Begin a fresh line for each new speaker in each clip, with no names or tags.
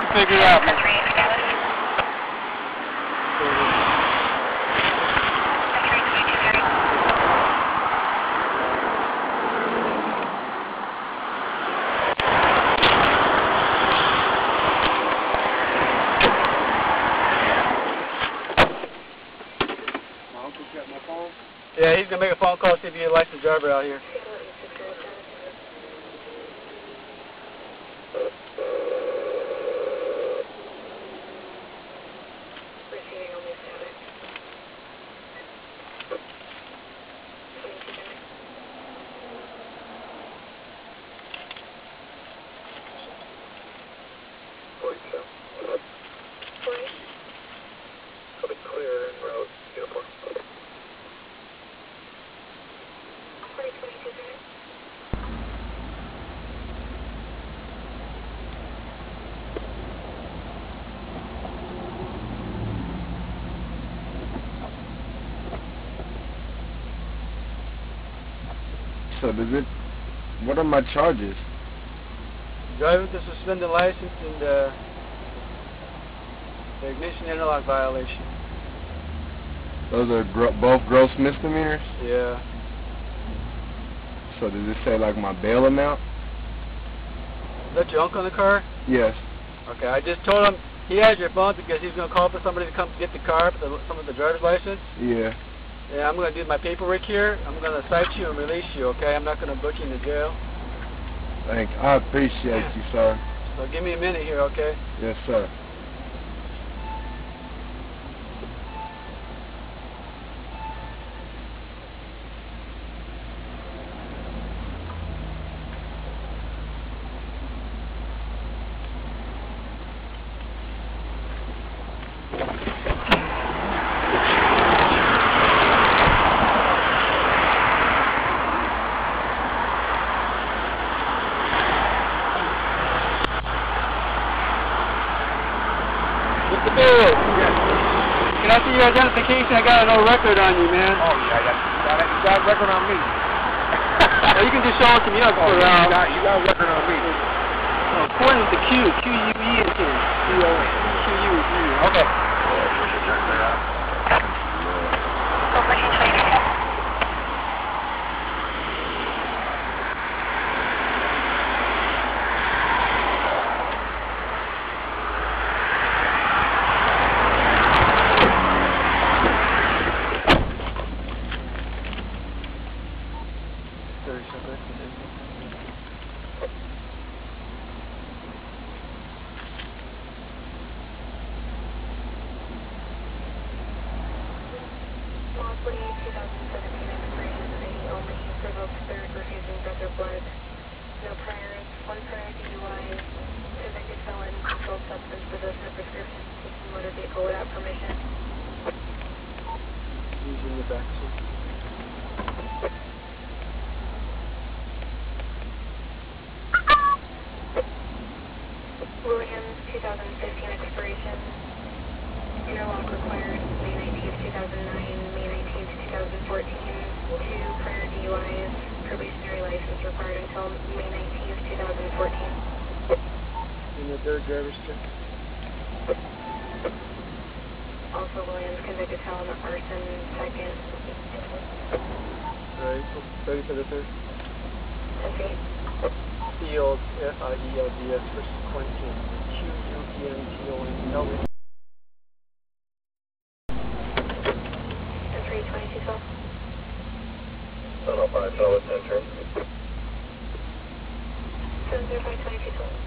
figure it out, man.
My uncle got my phone?
Yeah, he's going to make a phone call, see if you get a licensed driver out here.
So what are my charges?
Driving with a suspended license and the ignition interlock violation.
Those are both gross misdemeanors?
Yeah.
So does it say like my bail amount?
Is that your uncle in the car?
Yes.
Okay, I just told him he has your phone because he's going to call for somebody to come get the car, some of the driver's license.
Yeah.
Yeah, I'm going to do my paperwork here. I'm going to cite you and release you, okay? I'm not going to book you into jail.
Thank you. I appreciate you, sir.
So give me a minute here, okay?
Yes, sir.
Mr. Bill, can I see your identification? I got no record on you, man.
Oh, yeah, you got a record on me.
Well, you can just show it to me. You don't have to put it out.
You got a record on me.
Oh, according to Q, Q-U-E is here. C-O-N. Q-U-E. Okay.
No priors, one prior DUI, convicted felon, controlled substance, possession of prescription, taking motor vehicle without permission.
Using the back seat.
Williams, 2015 expiration. Interlock required May 19th, 2009, May 19th, 2014. 2 prior DUIs. Probationary license required until May 19th, 2014.
In the third driver's check.
Also Williams, convicted felon of arson, second.
Alright, ready for the third?
10 feet.
Field, F-I-E-L-D-S versus Quentin, Q-U-E-N-T-O-N.
32212.
Tunnel 5, solid 10 turn.
7052212.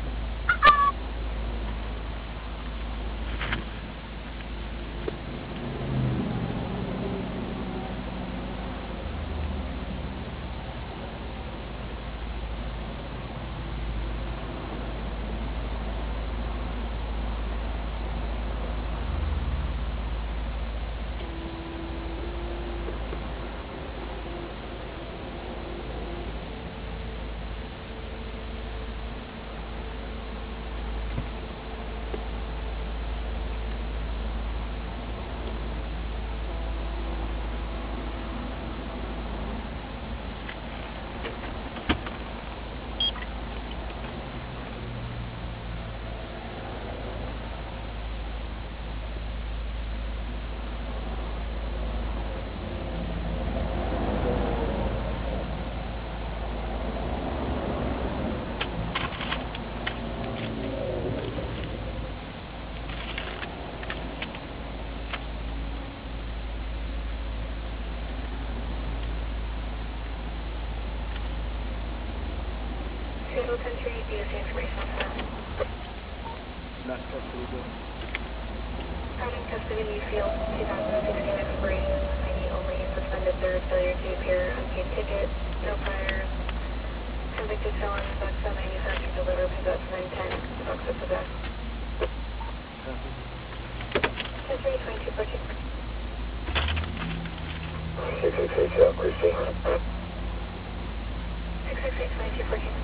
Low Country, DOC information on that.
Not custody, but...
Out in custody, Field 2016 expiration, ID only, suspended third, failure to appear, unpaid ticket, no priors. Convicted felon, Buxa, manufacture, deliver, possess, and intent, Buxa, possess. 10-3-22-14.
668 South Christie.
668-22-14.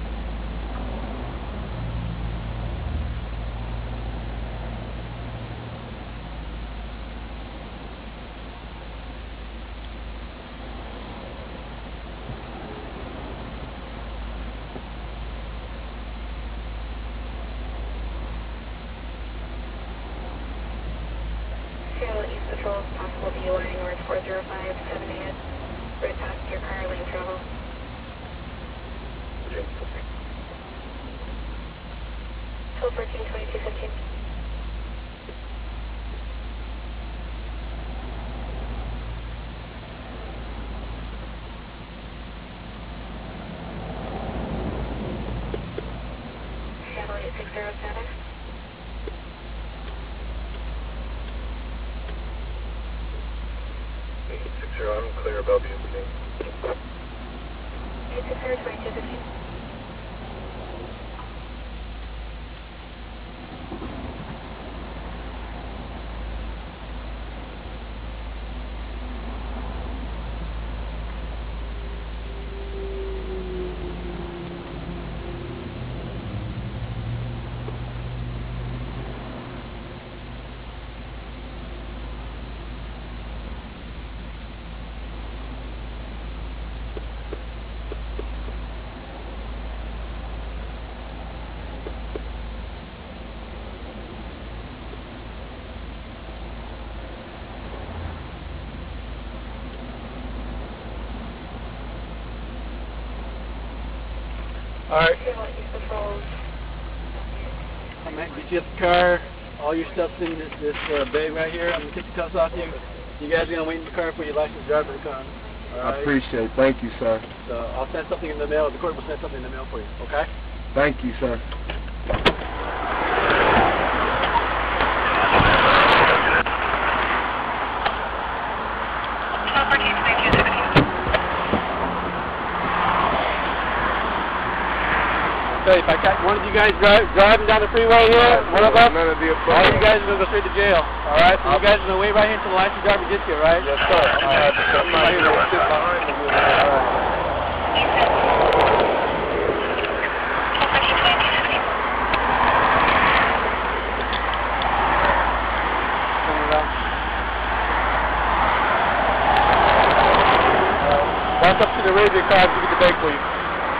Seattle East Patrol, possible DUI north 40578. Red passenger car, lane travel. 12-14-22-15. Seattle 860 status.
860, I'm clear above you.
860-22-15.
Alright,
Seattle East Patrol.
I'm going to get you at the car. All your stuff's in this bag right here. I'm going to take the cuffs off you. You guys are going to wait in the car for your licensed driver to come. All right?
I appreciate it. Thank you, sir.
So I'll send something in the mail. The court will send something in the mail for you, okay?
Thank you, sir.
So if I catch one of you guys driving down the freeway here, one of us,
None of the above.
all you guys are going to go straight to jail. All right? So you guys are going to wait right here until the licensed driver gets here, right?
Yes, sir. I'm going to have to come right here and sit behind the wheel. All right.
Turn around. Walk up to the rear of your car and get the bag for you.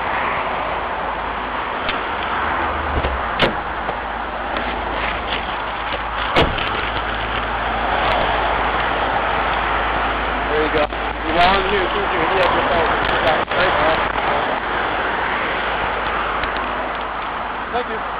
There you go. You want to use your phone. Thank you.